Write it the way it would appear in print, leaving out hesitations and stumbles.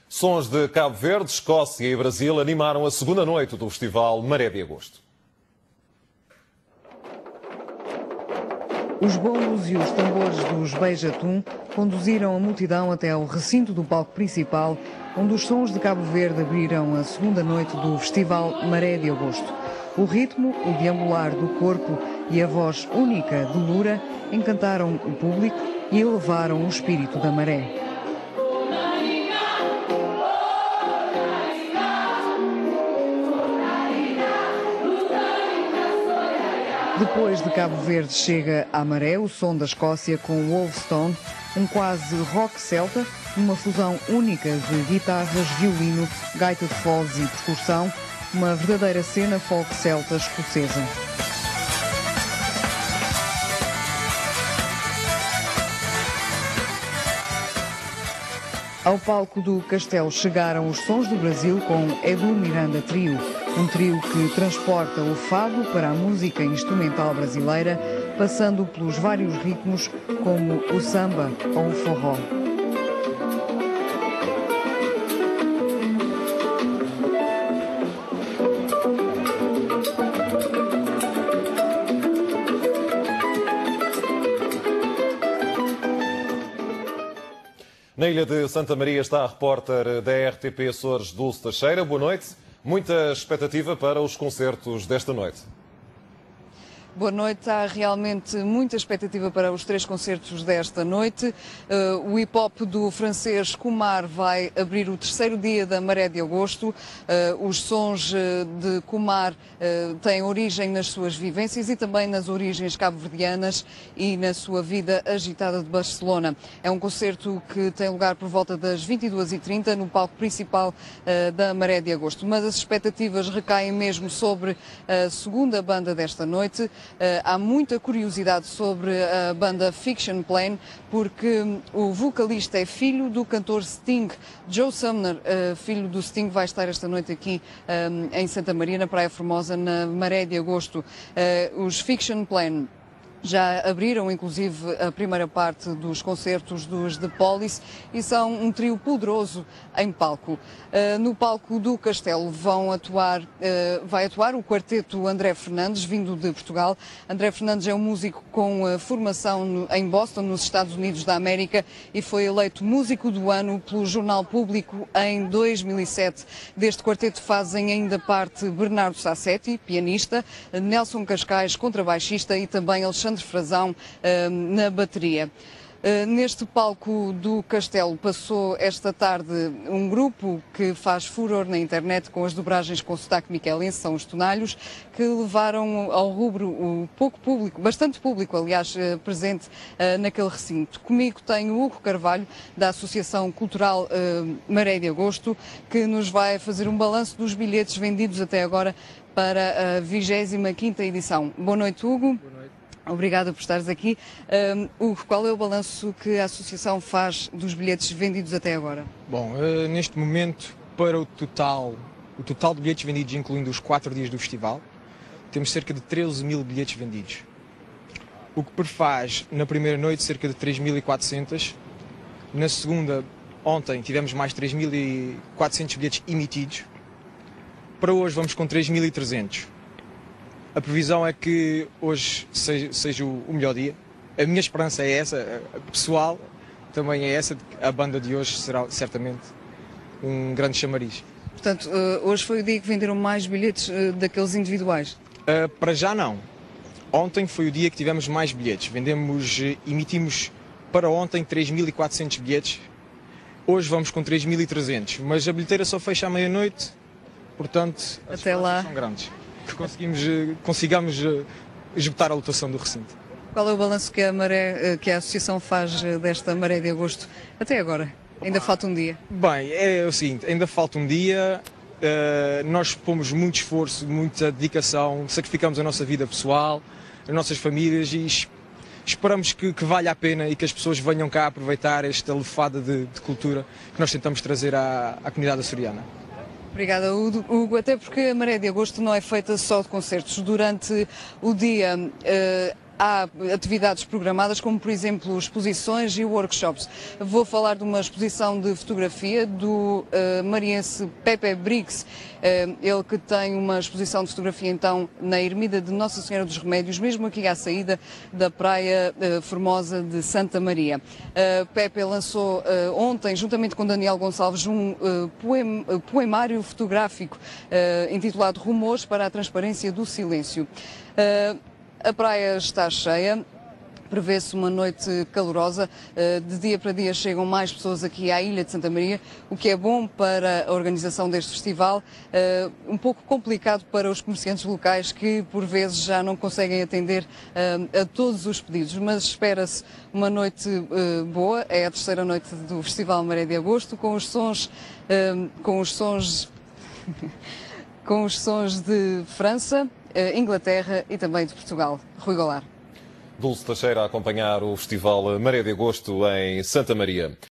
Sons de Cabo Verde, Escócia e Brasil animaram a segunda noite do Festival Maré de Agosto. Os bombos e os tambores dos Beija-Tum conduziram a multidão até ao recinto do palco principal, onde os sons de Cabo Verde abriram a segunda noite do Festival Maré de Agosto. O ritmo, o deambular do corpo e a voz única de Lura encantaram o público e elevaram o espírito da maré. Depois de Cabo Verde chega à maré o som da Escócia com Wolfstone, um quase rock celta, uma fusão única de guitarras, violino, gaita de foles e percussão, uma verdadeira cena folk celta escocesa. Ao palco do Castelo chegaram os sons do Brasil com Edu Miranda Trio, um trio que transporta o fado para a música instrumental brasileira, passando pelos vários ritmos como o samba ou o forró. Na ilha de Santa Maria está a repórter da RTP Açores, Dulce Teixeira. Boa noite. Muita expectativa para os concertos desta noite. Boa noite. Há realmente muita expectativa para os 3 concertos desta noite. O hip-hop do francês Kumar vai abrir o 3º dia da Maré de Agosto. Os sons de Kumar têm origem nas suas vivências e também nas origens cabo-verdianas e na sua vida agitada de Barcelona. É um concerto que tem lugar por volta das 22h30 no palco principal da Maré de Agosto. Mas as expectativas recaem mesmo sobre a segunda banda desta noite. Há muita curiosidade sobre a banda Fiction Plan, porque o vocalista é filho do cantor Sting. Joe Sumner, filho do Sting, vai estar esta noite aqui em Santa Maria, na Praia Formosa, na Maré de Agosto. Os Fiction Plan já abriram, inclusive, a primeira parte dos concertos dos The Police e são um trio poderoso em palco. No palco do Castelo vai atuar o quarteto André Fernandes, vindo de Portugal. André Fernandes é um músico com formação em Boston, nos Estados Unidos da América, e foi eleito músico do ano pelo Jornal Público em 2007. Deste quarteto fazem ainda parte Bernardo Sassetti, pianista, Nelson Cascais, contrabaixista, e também Alexandre Frazão na bateria. Neste palco do Castelo passou esta tarde um grupo que faz furor na internet com as dobragens com sotaque miquelense, são os Tonalhos, que levaram ao rubro o pouco público, bastante público, aliás, presente naquele recinto. Comigo tenho o Hugo Carvalho, da Associação Cultural Maré de Agosto, que nos vai fazer um balanço dos bilhetes vendidos até agora para a 25ª edição. Boa noite, Hugo. Boa noite. Obrigada por estares aqui. Hugo, qual é o balanço que a Associação faz dos bilhetes vendidos até agora? Bom, neste momento, para o total de bilhetes vendidos, incluindo os 4 dias do festival, temos cerca de 13.000 bilhetes vendidos. O que prefaz, na primeira noite, cerca de 3.400. Na segunda, ontem, tivemos mais 3.400 bilhetes emitidos. Para hoje, vamos com 3.300. A previsão é que hoje seja o melhor dia. A minha esperança é essa, a pessoal também é essa, a banda de hoje será certamente um grande chamariz. Portanto, hoje foi o dia que venderam mais bilhetes daqueles individuais? Para já não. Ontem foi o dia que tivemos mais bilhetes. Emitimos para ontem 3.400 bilhetes. Hoje vamos com 3.300, mas a bilheteira só fecha à meia-noite, portanto as até lá são grandes. Que consigamos esgotar a lotação do recinto. Qual é o balanço que a Associação faz desta Maré de Agosto até agora? Ainda falta um dia. Bem, é o seguinte, ainda falta um dia. Nós pomos muito esforço, muita dedicação, sacrificamos a nossa vida pessoal, as nossas famílias, e esperamos que valha a pena e que as pessoas venham cá aproveitar esta lefada de cultura que nós tentamos trazer à comunidade açoriana. Obrigada, Hugo, até porque a Maré de Agosto não é feita só de concertos. Durante o dia há atividades programadas, como por exemplo exposições e workshops. Vou falar de uma exposição de fotografia do mariense Pepe Briggs, ele que tem uma exposição de fotografia então na Ermida de Nossa Senhora dos Remédios, mesmo aqui à saída da Praia Formosa de Santa Maria. Pepe lançou ontem, juntamente com Daniel Gonçalves, um poemário fotográfico intitulado Rumores para a Transparência do Silêncio. A praia está cheia, prevê-se uma noite calorosa, de dia para dia chegam mais pessoas aqui à Ilha de Santa Maria, o que é bom para a organização deste festival, um pouco complicado para os comerciantes locais que por vezes já não conseguem atender a todos os pedidos, mas espera-se uma noite boa, é a terceira noite do Festival Maré de Agosto, com os sons de França, Inglaterra e também de Portugal. Rui Goulart. Dulce Teixeira a acompanhar o Festival Maré de Agosto em Santa Maria.